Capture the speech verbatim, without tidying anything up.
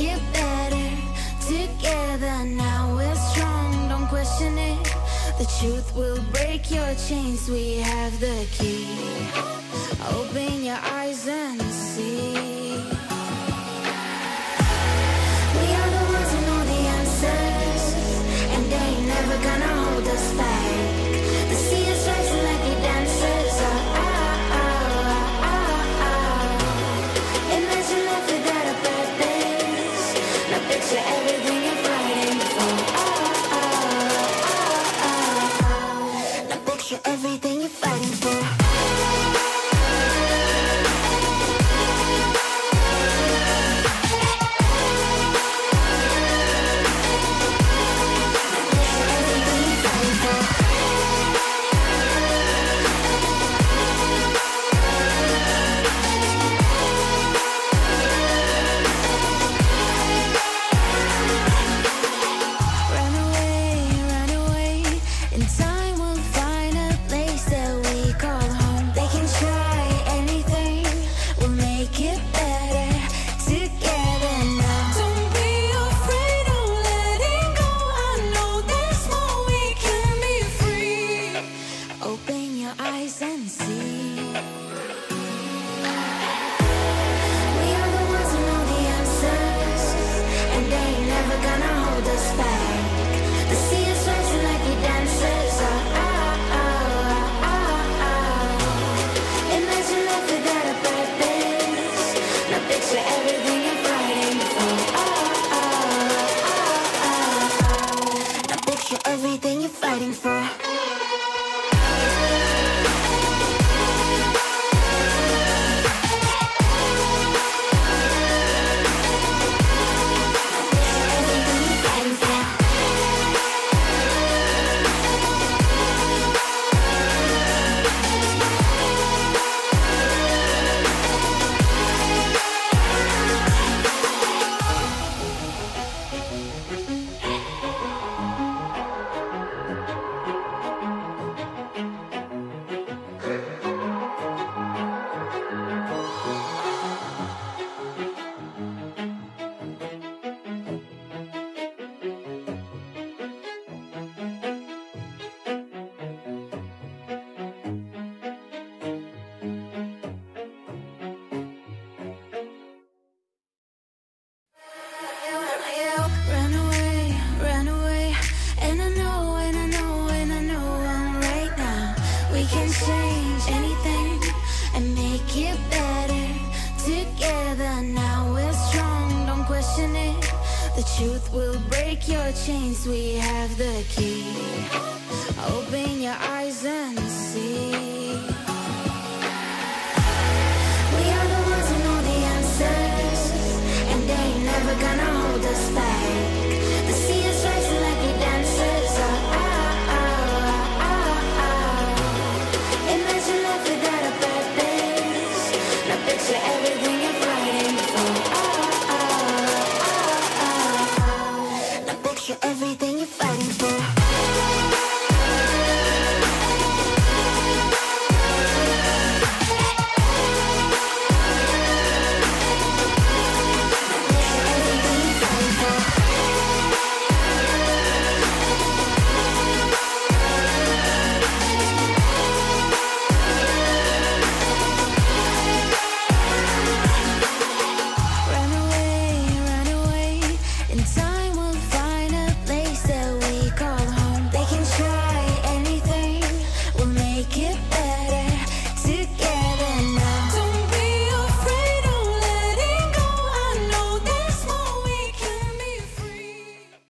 it better together. Now we're strong, don't question it. The truth will break your chains. We have the key. Open your eyes and see. We are the ones who know the answers, and they ain't never gonna hold us back. The sea is rising like we dancers. Oh, oh, oh, oh, oh. Imagine life without a purpose. Now picture everything you're fighting for. Oh, oh, oh, oh, oh. Now picture everything you're fighting for. Everything you're fighting for. Change anything and make it better together. Now we're strong, don't question it. The truth will break your chains. We have the key. Open your eyes and see.